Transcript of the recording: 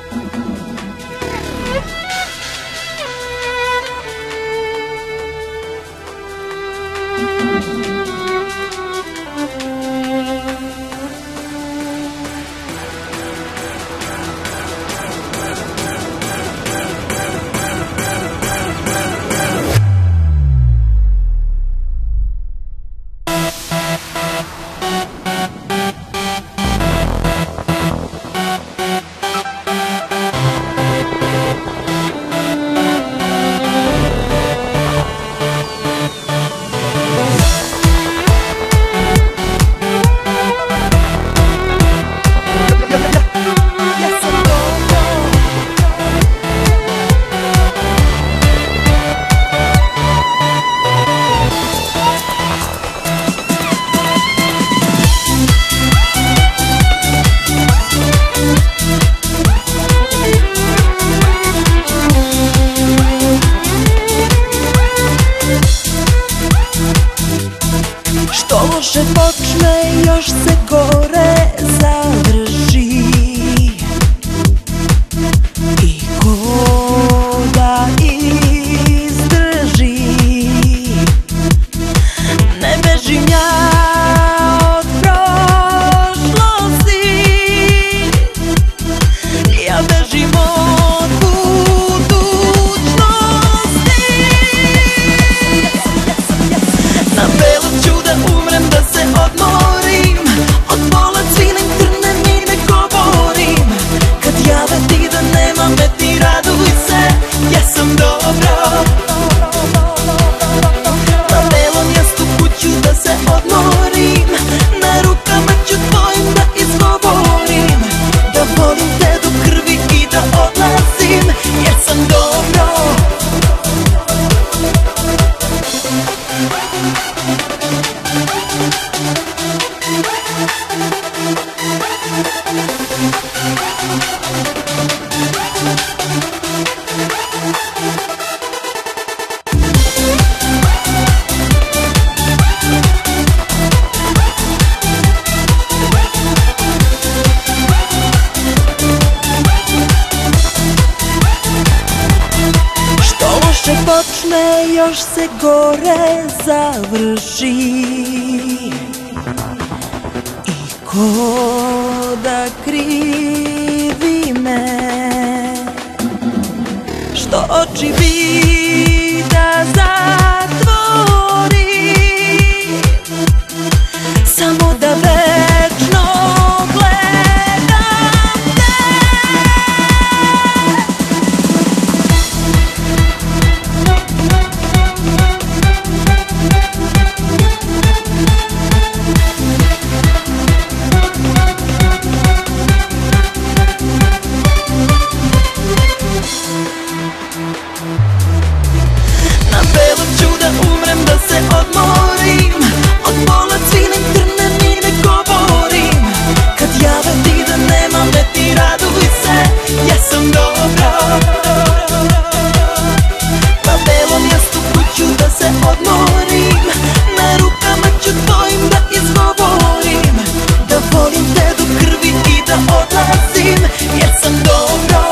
Loše počne, još se gore završi. I ko da izdrži? Ne bežim ja od prošlosti, ja bežim od budućnosti. Na belom ću da umrem, da se odmorim, od bola cvilim, trnem i ne govorim. Kad jave ti da nema me, ti raduj se, ja sam dobro. Na belom jastuku ću da se odmorim, na rukama ću tvojim da izgovorim, da volim te do krvi i da odlazim, jer sam dobro. Počne, još se gore završi. I ko da krivi me, što oči bi da zatvori, samo da večno gledam te. Na belom ću da umrem, da se odmorim, od bola cvilim, trnem i ne govorim. Kad jave ti da nema me, ti raduj se, ja sam dobro. Na belom jastuku ću da se odmorim, na rukama ću tvojim da izgovorim, da volim te do krvi i da odlazim, jer sam dobro.